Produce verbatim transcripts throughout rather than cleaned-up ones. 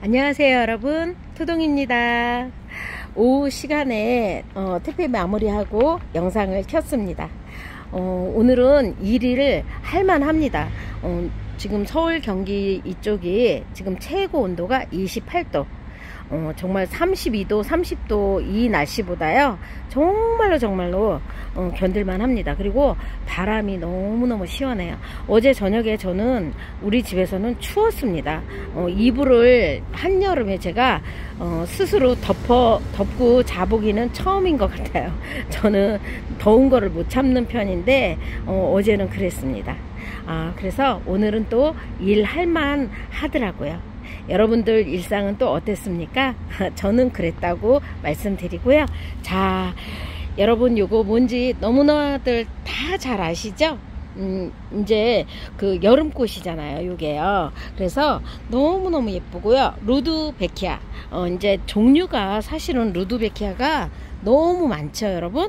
안녕하세요 여러분, 토동입니다. 오후 시간에 어, 택배 마무리하고 영상을 켰습니다. 어, 오늘은 일 일을 할만합니다. 어, 지금 서울 경기 이쪽이 지금 최고 온도가 이십팔 도, 어, 정말 삼십이 도 삼십 도 이 날씨보다요 정말로 정말로 어, 견딜만 합니다. 그리고 바람이 너무너무 시원해요. 어제 저녁에 저는 우리 집에서는 추웠습니다. 어, 이불을 한여름에 제가 어, 스스로 덮어 덮고 자보기는 처음인 것 같아요. 저는 더운 거를 못 참는 편인데 어, 어제는 그랬습니다. 아, 그래서 오늘은 또 일할만 하더라고요. 여러분들 일상은 또 어땠습니까? 저는 그랬다고 말씀드리고요. 자, 여러분 요거 뭔지 너무나들 다 잘 아시죠? 음, 이제 그 여름꽃이잖아요, 요게요. 그래서 너무너무 예쁘고요. 루드베키아. 어, 이제 종류가 사실은 루드베키아가 너무 많죠, 여러분?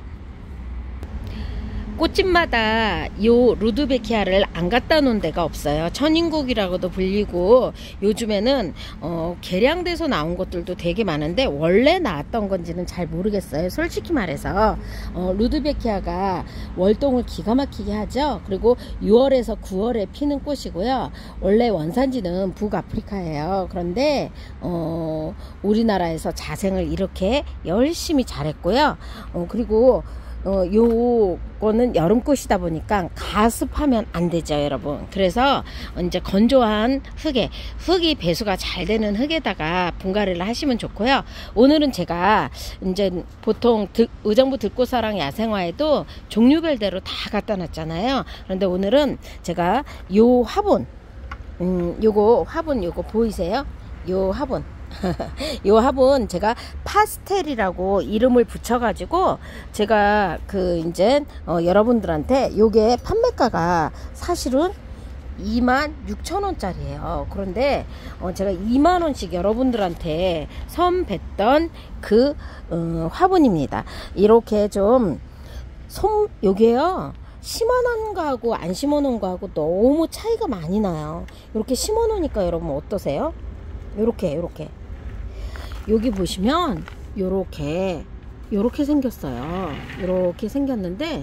꽃집마다 요 루드베키아를 안 갖다 놓은 데가 없어요. 천인국이라고도 불리고 요즘에는 어, 개량돼서 나온 것들도 되게 많은데 원래 나왔던 건지는 잘 모르겠어요. 솔직히 말해서 어, 루드베키아가 월동을 기가 막히게 하죠. 그리고 유월에서 구월에 피는 꽃이고요. 원래 원산지는 북아프리카예요. 그런데 어, 우리나라에서 자생을 이렇게 열심히 잘했고요. 어, 그리고 어, 요거는 여름꽃이다 보니까 가습하면 안 되죠, 여러분. 그래서 이제 건조한 흙에, 흙이 배수가 잘 되는 흙에다가 분갈이를 하시면 좋고요. 오늘은 제가 이제 보통 들, 의정부 들꽃사랑 야생화에도 종류별대로 다 갖다 놨잖아요. 그런데 오늘은 제가 요 화분, 음, 요거 화분 요거 보이세요? 요 화분. 요 화분 제가 파스텔이라고 이름을 붙여가지고 제가 그 이제 어 여러분들한테 요게 판매가가 사실은 이만 육천 원짜리예요. 그런데 어 제가 이만 원씩 여러분들한테 선뱉던 그 어 화분입니다. 이렇게 좀 솜 요게요 심어놓은 거하고 안 심어놓은 거하고 너무 차이가 많이 나요. 이렇게 심어놓으니까 여러분 어떠세요? 요렇게 요렇게 여기 보시면 요렇게 요렇게 생겼어요. 요렇게 생겼는데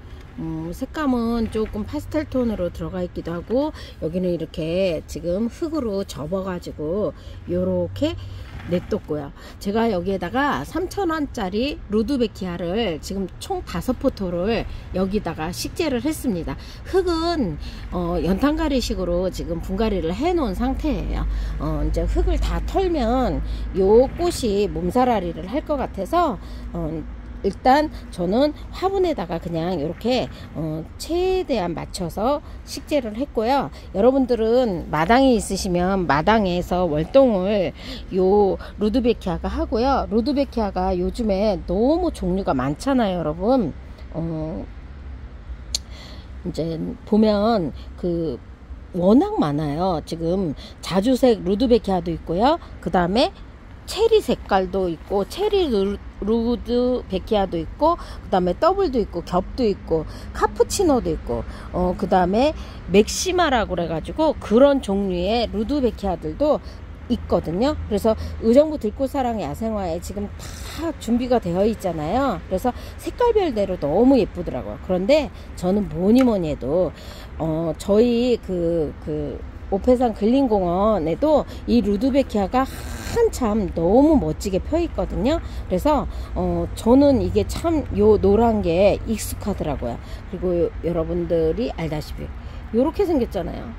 음, 색감은 조금 파스텔 톤으로 들어가 있기도 하고 여기는 이렇게 지금 흙으로 접어 가지고 요렇게 냅뒀고요. 제가 여기에다가 삼천 원짜리 루드베키아를 지금 총 다섯 포토를 여기다가 식재를 했습니다. 흙은 어, 연탄가리식으로 지금 분갈이를 해 놓은 상태예요. 어, 이제 흙을 다 털면 요 꽃이 몸살아리를 할 것 같아서 어, 일단 저는 화분에다가 그냥 이렇게 어, 최대한 맞춰서 식재를 했고요. 여러분들은 마당이 있으시면 마당에서 월동을 요 루드베키아가 하고요. 루드베키아가 요즘에 너무 종류가 많잖아요, 여러분. 어, 이제 보면 그 워낙 많아요. 지금 자주색 루드베키아도 있고요. 그 다음에 체리 색깔도 있고 체리 루드베키아도 있고 그 다음에 더블도 있고 겹도 있고 카푸치노도 있고 어, 그 다음에 맥시마라고 그래가지고 그런 종류의 루드베키아들도 있거든요. 그래서 의정부 들꽃사랑 야생화에 지금 다 준비가 되어 있잖아요. 그래서 색깔별대로 너무 예쁘더라고요. 그런데 저는 뭐니 뭐니 해도 어, 저희 그, 그 오페산 근린공원에도 이 루드베키아가 한참 너무 멋지게 펴 있거든요. 그래서 어 저는 이게 참 요 노란 게 익숙하더라고요. 그리고 요, 여러분들이 알다시피 요렇게 생겼잖아요.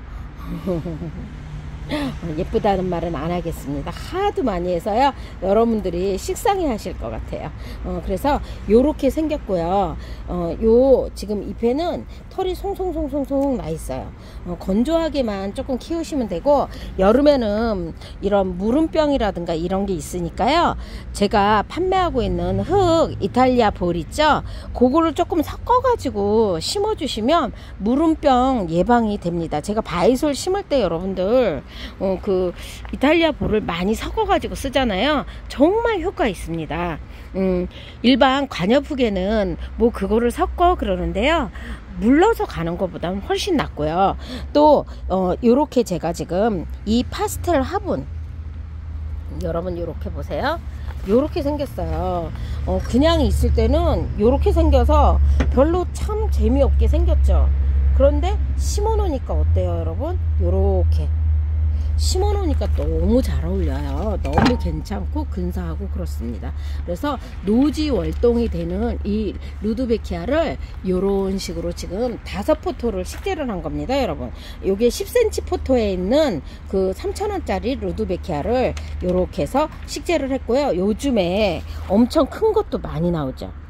예쁘다는 말은 안 하겠습니다. 하도 많이 해서요 여러분들이 식상해 하실 것 같아요. 어, 그래서 요렇게 생겼고요. 어, 요 지금 잎에는 털이 송송송송송 나 있어요. 어, 건조하게만 조금 키우시면 되고 여름에는 이런 무름병이라든가 이런 게 있으니까요. 제가 판매하고 있는 흙 이탈리아 볼 있죠? 그거를 조금 섞어 가지고 심어 주시면 무름병 예방이 됩니다. 제가 바이솔 심을 때 여러분들 어, 그 이탈리아 볼을 많이 섞어 가지고 쓰잖아요. 정말 효과 있습니다. 음, 일반 관엽흙에는 뭐 그거를 섞어 그러는데요. 물러서 가는 것보다는 훨씬 낫고요. 또 어, 요렇게 제가 지금 이 파스텔 화분 여러분 이렇게 보세요. 요렇게 생겼어요. 어, 그냥 있을 때는 요렇게 생겨서 별로 참 재미없게 생겼죠. 그런데 심어 놓으니까 어때요 여러분? 요렇게 심어 놓으니까 너무 잘 어울려요. 너무 괜찮고 근사하고 그렇습니다. 그래서 노지 월동이 되는 이 루드베키아를 요런 식으로 지금 다섯 포토를 식재를 한 겁니다 여러분. 요게 십 센티미터 포토에 있는 그 삼천 원짜리 루드베키아를 요렇게 해서 식재를 했고요. 요즘에 엄청 큰 것도 많이 나오죠.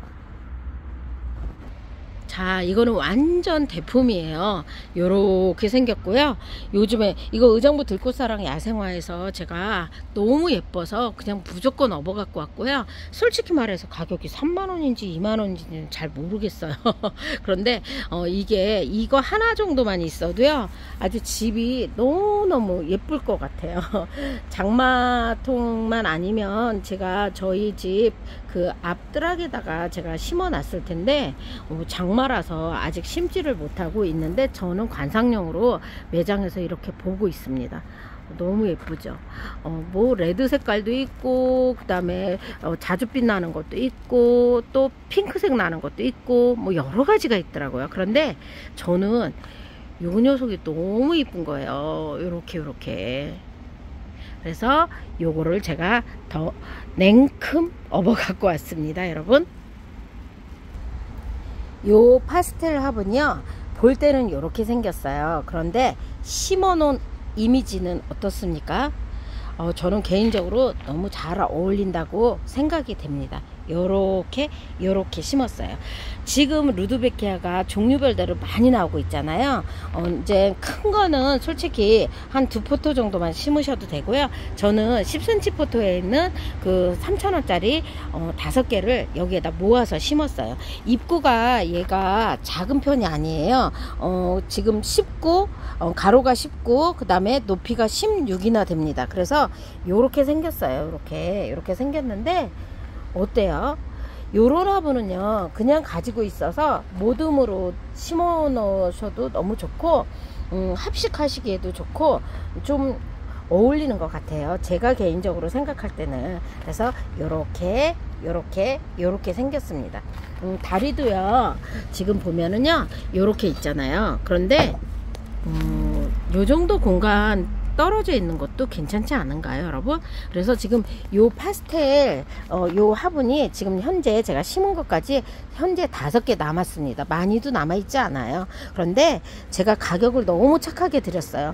자, 이거는 완전 대품이에요. 요렇게 생겼고요. 요즘에 이거 의정부 들꽃사랑 야생화에서 제가 너무 예뻐서 그냥 무조건 업어 갖고 왔고요. 솔직히 말해서 가격이 삼만 원인지 이만 원인지는 잘 모르겠어요. 그런데 어, 이게 이거 하나 정도만 있어도요 아주 집이 너무너무 예쁠 것 같아요. 장마통만 아니면 제가 저희 집 그 앞드락에다가 제가 심어 놨을 텐데 어, 장마라서 아직 심지를 못하고 있는데 저는 관상용으로 매장에서 이렇게 보고 있습니다. 너무 예쁘죠. 어, 뭐 레드 색깔도 있고 그 다음에 어, 자줏빛 나는 것도 있고 또 핑크색 나는 것도 있고 뭐 여러 가지가 있더라고요. 그런데 저는 요 녀석이 너무 이쁜 거예요. 요렇게 요렇게. 그래서 요거를 제가 더 냉큼 업어 갖고 왔습니다 여러분. 요 파스텔 화분이요 볼 때는 요렇게 생겼어요. 그런데 심어 놓은 이미지는 어떻습니까? 어, 저는 개인적으로 너무 잘 어울린다고 생각이 됩니다. 요렇게 요렇게 심었어요. 지금 루드베키아가 종류별대로 많이 나오고 있잖아요. 어, 이제 큰 거는 솔직히 한 두 포토 정도만 심으셔도 되고요. 저는 십 센티미터 포토에 있는 그 삼천 원짜리 어, 다섯 개를 여기에다 모아서 심었어요. 입구가 얘가 작은 편이 아니에요. 어, 지금 십구, 어, 가로가 십구, 그 다음에 높이가 십육이나 됩니다. 그래서 요렇게 생겼어요. 요렇게 요렇게 생겼는데 어때요? 요런 화분은요 그냥 가지고 있어서 모듬으로 심어 놓으셔도 너무 좋고 음, 합식하시기에도 좋고 좀 어울리는 것 같아요. 제가 개인적으로 생각할 때는. 그래서 요렇게 요렇게 요렇게 생겼습니다. 음, 다리도요 지금 보면은요 요렇게 있잖아요. 그런데 음, 요 정도 공간 떨어져 있는 것도 괜찮지 않은가요 여러분? 그래서 지금 요 파스텔 어, 요 화분이 지금 현재 제가 심은 것까지 현재 다섯 개 남았습니다. 많이도 남아 있지 않아요. 그런데 제가 가격을 너무 착하게 드렸어요.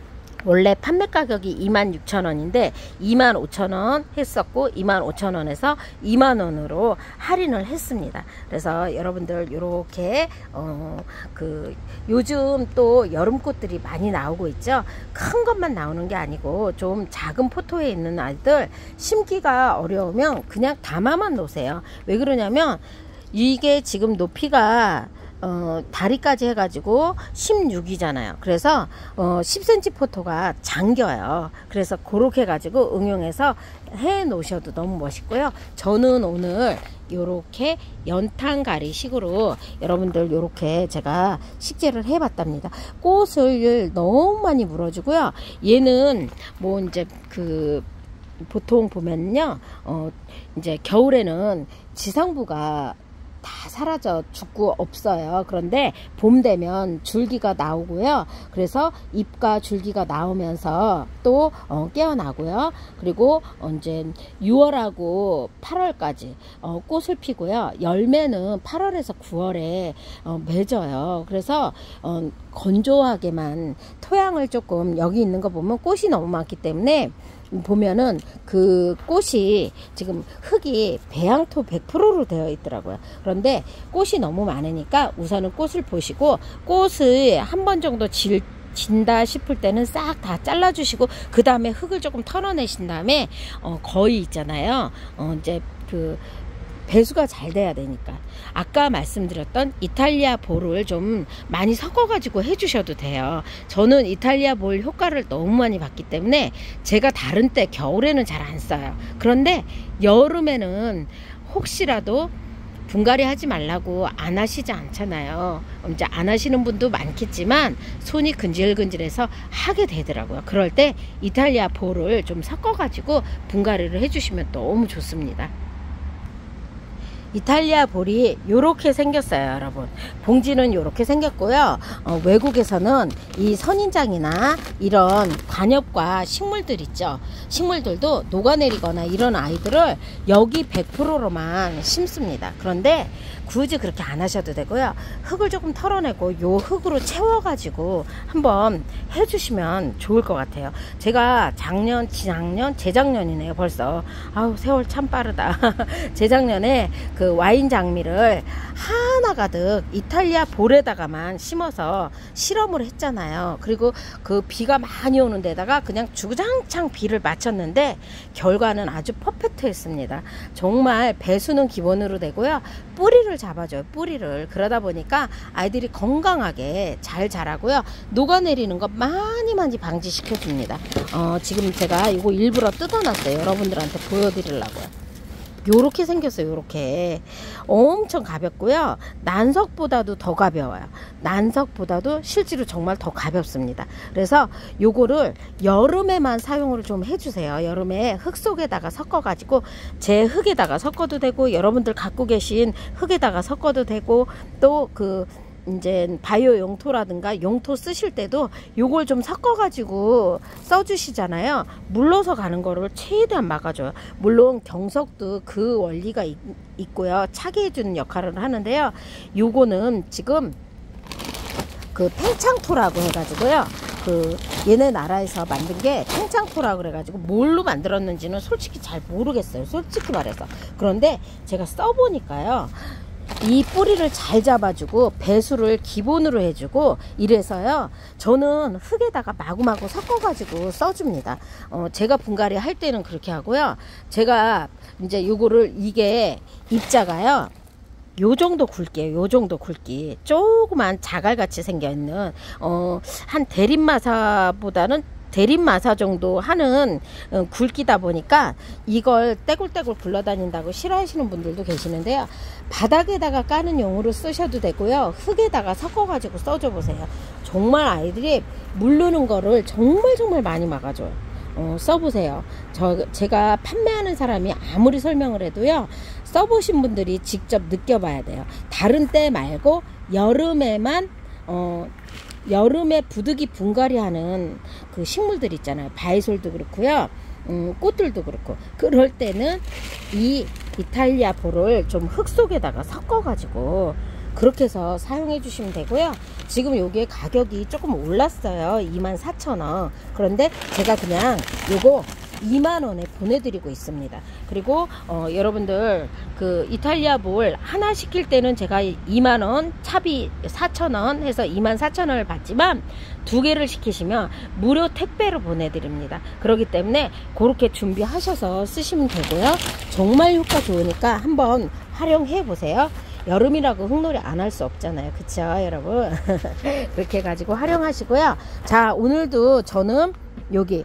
원래 판매 가격이 이만 육천 원인데 이만 오천 원 했었고 이만 오천 원에서 이만 원으로 할인을 했습니다. 그래서 여러분들 요렇게 어 그 요즘 또 여름꽃들이 많이 나오고 있죠. 큰 것만 나오는 게 아니고 좀 작은 포토에 있는 아이들 심기가 어려우면 그냥 담아만 놓으세요. 왜 그러냐면 이게 지금 높이가 어, 다리까지 해가지고 십육이잖아요. 그래서 어, 십 센티미터 포토가 잠겨요. 그래서 그렇게 해가지고 응용해서 해 놓으셔도 너무 멋있고요. 저는 오늘 요렇게 연탄가리 식으로 여러분들 요렇게 제가 식재를 해 봤답니다. 꽃을 너무 많이 물어주고요. 얘는 뭐 이제 그 보통 보면요 어, 이제 겨울에는 지상부가 다 사라져 죽고 없어요. 그런데 봄 되면 줄기가 나오고요. 그래서 잎과 줄기가 나오면서 또 어, 깨어나고요. 그리고 어, 이제 유월하고 팔월까지 어, 꽃을 피고요. 열매는 팔월에서 구월에 어, 맺어요. 그래서 어, 건조하게만 토양을 조금 여기 있는 거 보면 꽃이 너무 많기 때문에 보면은 그 꽃이 지금 흙이 배양토 백 퍼센트로 되어 있더라고요. 그런데 꽃이 너무 많으니까 우선은 꽃을 보시고 꽃을 한 번 정도 질 진다 싶을 때는 싹 다 잘라 주시고 그 다음에 흙을 조금 털어내신 다음에 어 거의 있잖아요. 어 이제 그 배수가 잘 돼야 되니까 아까 말씀드렸던 이탈리아 볼을 좀 많이 섞어 가지고 해주셔도 돼요. 저는 이탈리아 볼 효과를 너무 많이 봤기 때문에 제가 다른 때 겨울에는 잘 안 써요. 그런데 여름에는 혹시라도 분갈이 하지 말라고 안 하시지 않잖아요. 이제 안 하시는 분도 많겠지만 손이 근질근질해서 하게 되더라고요. 그럴 때 이탈리아 볼을 좀 섞어 가지고 분갈이를 해주시면 너무 좋습니다. 이탈리아 볼이 요렇게 생겼어요, 여러분. 봉지는 요렇게 생겼고요. 어, 외국에서는 이 선인장이나 이런 관엽과 식물들 있죠. 식물들도 녹아내리거나 이런 아이들을 여기 백 퍼센트로만 심습니다. 그런데 굳이 그렇게 안 하셔도 되고요. 흙을 조금 털어내고 요 흙으로 채워가지고 한번 해주시면 좋을 것 같아요. 제가 작년, 지작년, 재작년이네요, 벌써. 아우, 세월 참 빠르다. 재작년에 그 와인 장미를 하나 가득 이탈리아 볼에다가만 심어서 실험을 했잖아요. 그리고 그 비가 많이 오는 데다가 그냥 주구장창 비를 맞췄는데 결과는 아주 퍼펙트했습니다. 정말 배수는 기본으로 되고요. 뿌리를 잡아줘요. 뿌리를. 그러다 보니까 아이들이 건강하게 잘 자라고요. 녹아내리는 거 많이 많이 방지시켜 줍니다. 어, 지금 제가 이거 일부러 뜯어놨어요. 여러분들한테 보여드리려고요. 요렇게 생겼어요. 요렇게 엄청 가볍고요. 난석보다도 더 가벼워요. 난석보다도 실제로 정말 더 가볍습니다. 그래서 요거를 여름에만 사용을 좀 해주세요. 여름에 흙 속에다가 섞어 가지고 제 흙에다가 섞어도 되고 여러분들 갖고 계신 흙에다가 섞어도 되고 또 그 이제 바이오 용토라든가 용토 쓰실 때도 요걸 좀 섞어 가지고 써주시잖아요. 물러서 가는 거를 최대한 막아줘요. 물론 경석도 그 원리가 있, 있고요. 차게 해주는 역할을 하는데요. 요거는 지금 그 팽창토라고 해가지고요. 그 얘네 나라에서 만든 게 팽창토라고 그래가지고 뭘로 만들었는지는 솔직히 잘 모르겠어요. 솔직히 말해서. 그런데 제가 써보니까요. 이 뿌리를 잘 잡아주고 배수를 기본으로 해주고 이래서요. 저는 흙에다가 마구마구 섞어가지고 써줍니다. 어, 제가 분갈이 할 때는 그렇게 하고요. 제가 이제 요거를 이게 입자가요. 요 정도 굵기에요. 요 정도 굵기. 조그만 자갈같이 생겨있는 어, 한 대립마사보다는 대립마사 정도 하는 굵기다 보니까 이걸 떼굴떼굴 굴러다닌다고 싫어하시는 분들도 계시는데요. 바닥에다가 까는 용으로 쓰셔도 되고요. 흙에다가 섞어가지고 써줘 보세요. 정말 아이들이 물르는 거를 정말 정말 많이 막아줘요. 어, 써보세요. 저, 제가 판매하는 사람이 아무리 설명을 해도요. 써보신 분들이 직접 느껴봐야 돼요. 다른 때 말고 여름에만 어, 여름에 부득이 분갈이 하는 그 식물들 있잖아요. 바이솔도 그렇고요. 음, 꽃들도 그렇고. 그럴 때는 이 이탈리아 볼을 좀 흙 속에다가 섞어 가지고 그렇게 해서 사용해 주시면 되고요. 지금 요게 가격이 조금 올랐어요. 이만 사천 원. 그런데 제가 그냥 요거 이만 원에 보내드리고 있습니다. 그리고 어, 여러분들 그 이탈리아 볼 하나 시킬 때는 제가 이만 원, 차비 사천 원 해서 이만 사천 원을 받지만 두 개를 시키시면 무료 택배로 보내드립니다. 그렇기 때문에 그렇게 준비하셔서 쓰시면 되고요. 정말 효과 좋으니까 한번 활용해 보세요. 여름이라고 흙놀이 안 할 수 없잖아요. 그쵸 여러분? 그렇게 해가지고 활용하시고요. 자, 오늘도 저는 여기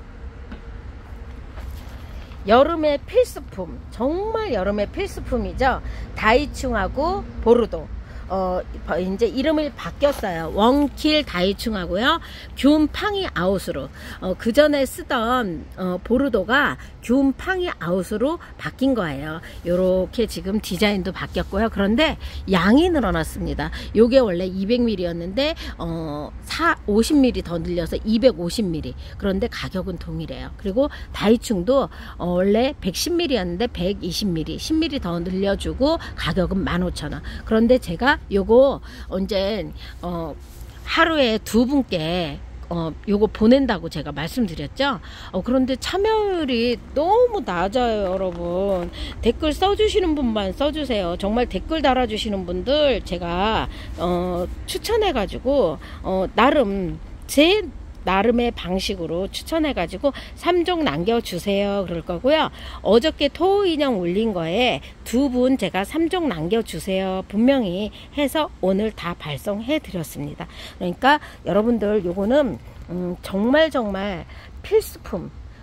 여름의 필수품, 정말 여름의 필수품이죠. 다이충하고 보르도. 어, 이제 이름을 바뀌었어요. 원킬 다이충하고요. 균팡이 아웃으로. 어, 그 전에 쓰던 어, 보르도가 균팡이 아웃으로 바뀐 거예요. 요렇게 지금 디자인도 바뀌었고요. 그런데 양이 늘어났습니다. 요게 원래 이백 밀리리터였는데 어, 오십 밀리리터 더 늘려서 이백오십 밀리리터. 그런데 가격은 동일해요. 그리고 다이충도 어, 원래 백십 밀리리터였는데 백이십 밀리리터, 십 밀리리터 더 늘려주고 가격은 만 오천 원. 그런데 제가 요거 언제 어, 하루에 두 분께 어, 요거 보낸다고 제가 말씀드렸죠. 어, 그런데 참여율이 너무 낮아요, 여러분. 댓글 써주시는 분만 써주세요. 정말 댓글 달아주시는 분들 제가 어, 추천해가지고 어, 나름 제 나름의 방식으로 추천해가지고 삼 종 남겨주세요 그럴 거고요. 어저께 토 인형 올린 거에 두 분 제가 삼 종 남겨주세요 분명히 해서 오늘 다 발송해 드렸습니다. 그러니까 여러분들 요거는 음, 정말 정말 필수품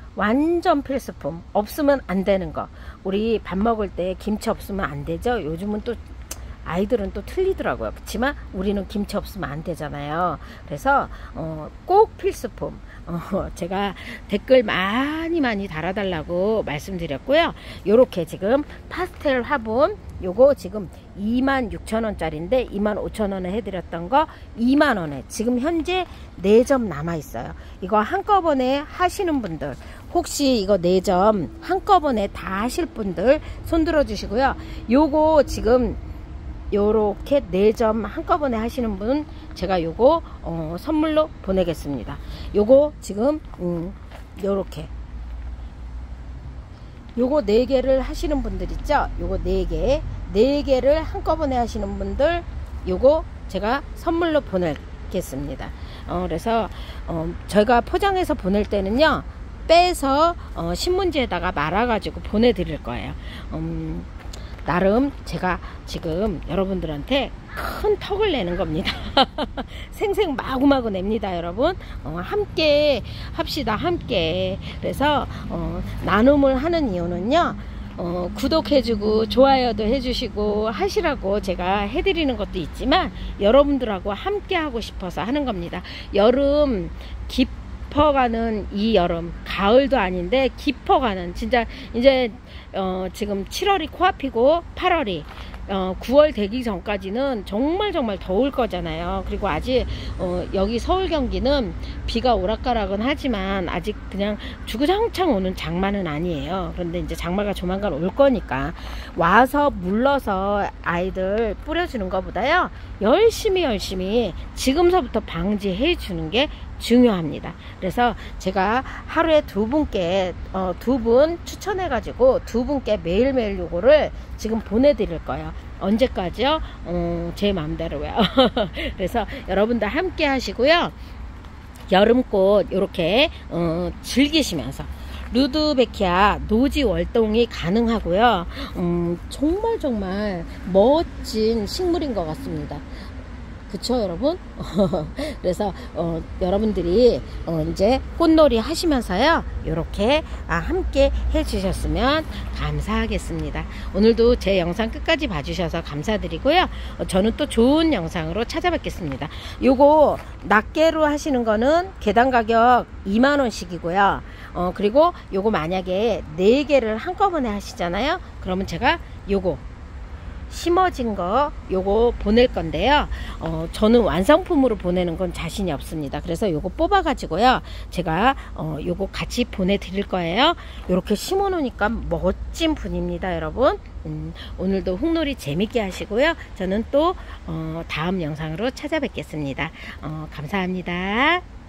완전 필수품, 없으면 안 되는 거. 우리 밥 먹을 때 김치 없으면 안 되죠. 요즘은 또 아이들은 또 틀리더라고요. 그렇지만 우리는 김치 없으면 안 되잖아요. 그래서 어, 꼭 필수품. 어, 제가 댓글 많이 많이 달아달라고 말씀드렸고요. 요렇게 지금 파스텔 화분 요거 지금 이만 육천 원짜리인데 이만 오천 원에 해드렸던 거 이만 원에 지금 현재 네 점 남아 있어요. 이거 한꺼번에 하시는 분들, 혹시 이거 네 점 한꺼번에 다 하실 분들 손 들어 주시고요. 요거 지금 요렇게 네 점 한꺼번에 하시는 분 제가 요거 어, 선물로 보내겠습니다. 요거 지금 음, 요렇게 요거 네 개를 하시는 분들 있죠. 요거 네 개 네 개를 한꺼번에 하시는 분들 요거 제가 선물로 보내겠습니다. 어, 그래서 어, 저희가 포장해서 보낼 때는요 빼서 어, 신문지에다가 말아 가지고 보내드릴 거예요. 음, 나름 제가 지금 여러분들한테 큰 턱을 내는 겁니다. 생생 마구마구 냅니다, 여러분. 어, 함께 합시다, 함께. 그래서 어, 나눔을 하는 이유는요, 어, 구독해주고 좋아요도 해주시고 하시라고 제가 해드리는 것도 있지만 여러분들하고 함께 하고 싶어서 하는 겁니다. 여름 깊어가는 이 여름, 가을도 아닌데 깊어가는, 진짜 이제 어, 지금 칠월이 코앞이고 팔월이 어, 구월 되기 전까지는 정말 정말 더울 거잖아요. 그리고 아직 어, 여기 서울 경기는 비가 오락가락은 하지만 아직 그냥 주구장창 오는 장마는 아니에요. 그런데 이제 장마가 조만간 올 거니까 와서 물러서 아이들 뿌려주는 것보다요 열심히 열심히 지금서부터 방지해 주는 게 중요합니다. 그래서 제가 하루에 두 분께 어, 두 분 추천해 가지고 두 분께 매일매일 요거를 지금 보내드릴 거예요. 언제까지요? 어, 제 마음대로요. 그래서 여러분들 함께 하시고요. 여름꽃 이렇게 어, 즐기시면서 루드베키아 노지 월동이 가능하고요. 음, 정말 정말 멋진 식물인 것 같습니다. 그쵸, 여러분? 그래서 어, 여러분들이 어, 이제 꽃놀이 하시면서요 이렇게 아, 함께 해주셨으면 감사하겠습니다. 오늘도 제 영상 끝까지 봐주셔서 감사드리고요. 어, 저는 또 좋은 영상으로 찾아뵙겠습니다. 요거 낱개로 하시는 거는 개당 가격 이만 원씩이고요. 어, 그리고 요거 만약에 네 개를 한꺼번에 하시잖아요. 그러면 제가 요거 심어진 거 요거 보낼 건데요. 어, 저는 완성품으로 보내는 건 자신이 없습니다. 그래서 요거 뽑아 가지고요 제가 어, 요거 같이 보내드릴 거예요. 요렇게 심어 놓으니까 멋진 분입니다, 여러분. 음, 오늘도 흙놀이 재밌게 하시고요. 저는 또 어, 다음 영상으로 찾아뵙겠습니다. 어, 감사합니다.